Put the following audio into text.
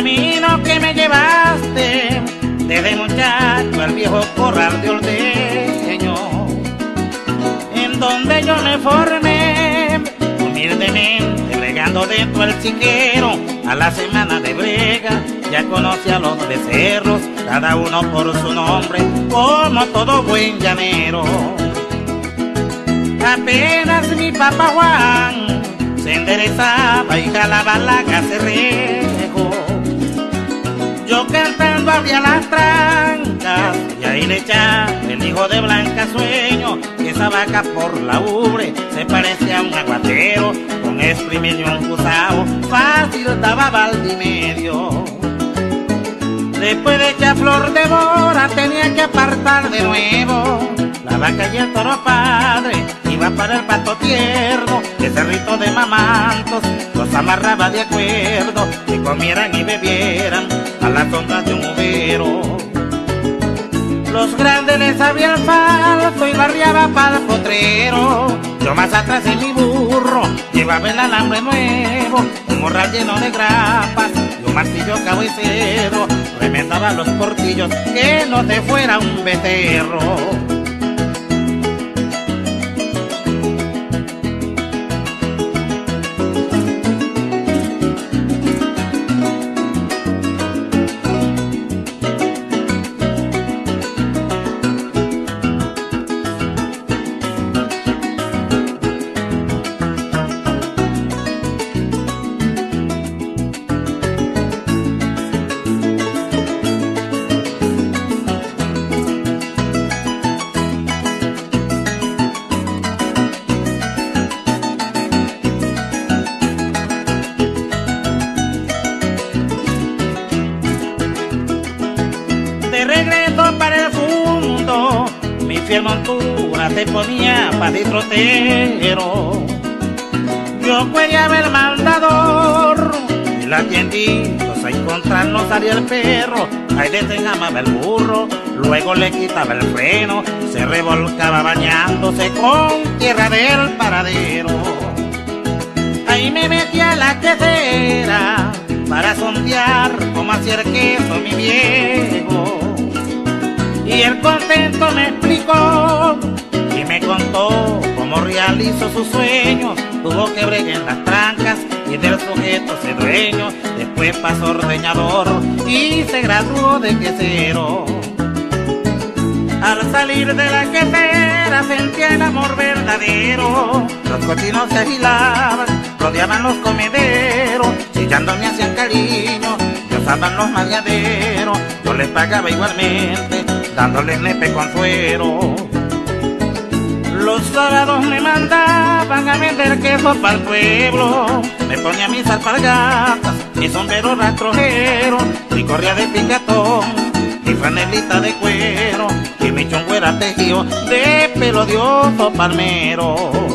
camino que me llevaste desde muchacho al viejo corral de Ordeño, en donde yo me formé humildemente bregando dentro del chiquero. A la semana de brega ya conocí a los becerros, cada uno por su nombre, como todo buen llanero. Apenas mi papá Juan se enderezaba y jalaba la cacerrejo, yo cantando abría las trancas y ahí le echaba el hijo de Blanca Sueño, que esa vaca por la ubre se parecía a un aguatero, con exprimirle un gusao fácil daba baldimedio. Después de echar flor de bora tenía que apartar de nuevo la vaca y el toro padre, iba para el pasto tierno, que cerrito de mamantos los amarraba de acuerdo, que comieran y bebieran a la sombra de un uvero. Los grandes les abría el falso y barriaba para el potrero, yo más atrás en mi burro llevaba el alambre nuevo, un morral lleno de grapas y un martillo cabecero, remendaba los portillos que no te fuera un becerro. De regreso para el fondo, mi fiel montura se ponía pa' de trotero. Yo cuellaba el mandador y la tienditos a encontrarnos salía el perro. Ahí desengamaba el burro, luego le quitaba el freno, se revolcaba bañándose con tierra del paradero. Ahí me metía la quesera para sondear cómo hacía el queso mi viejo, y él contento me explicó y me contó cómo realizó sus sueños. Tuvo que bregar en las trancas y del sujeto se dueño, después pasó ordeñador y se graduó de quesero. Al salir de la quesera sentía el amor verdadero, los cochinos se agilaban, rodeaban los comederos, chillando me hacían cariño, me usaban los mareaderos, yo les pagaba igualmente, dándoles nepe con suero. Los sábados me mandaban a vender queso para el pueblo, me ponía mis alpargatas, mi sombrero rastrojero, y corría de picatón, mi franelita de cuero, y mi chongo era tejido de pelo de oso palmero.